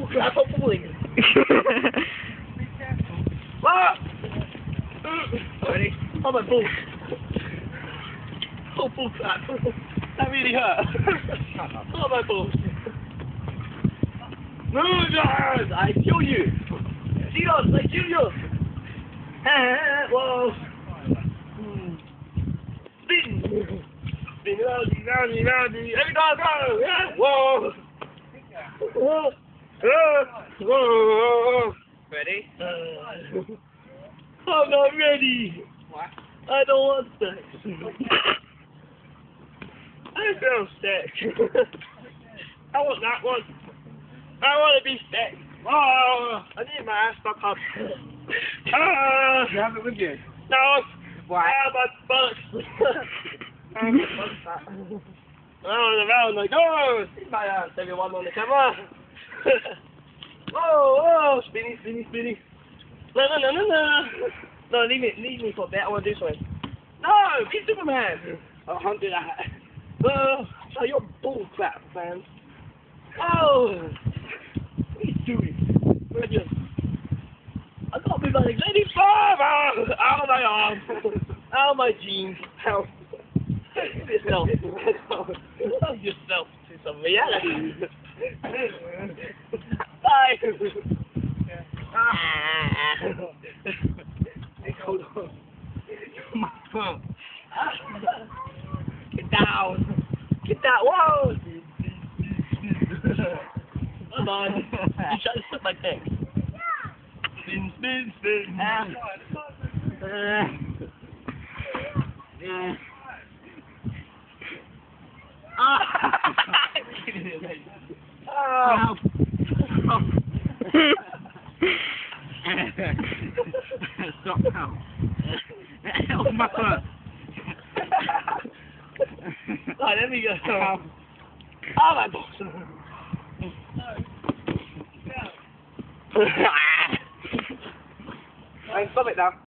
bull crap, I'm falling. Ah! Ready? Oh my balls. Oh bull crap. That really hurt. Oh my balls. Movers! I kill you! Zeros, I kill you! Whoa! Spin! Spin roundy, roundy, roundy! Every time go! Yeah! Whoa! Whoa! Whoa! Ready? I'm not ready! What? I don't want sex. I feel sick. I want that one. I want to be sick. Oh, I need my ass stuck up. You have it with you? No. Why? My butt. Around like, oh, see my ass, everyone on the camera. Oh, spinny, spinny, spinny. No. No, leave me for a bit. I want to do something. No, be Superman. I can't do that. Oh, you're bull crap, man. Oh, what are you doing? Roger. I can't move my legs any further. Out of my arm. Out of my jeans. Out. Love yourself. Love yourself to some reality. Bye. Hey, hold on. My phone. Get down. Get down. Whoa. Come on. You try to slip my dick. Spin, spin, spin. Stop now. Help my foot. Alright, let me go. Oh my balls. Stop it now.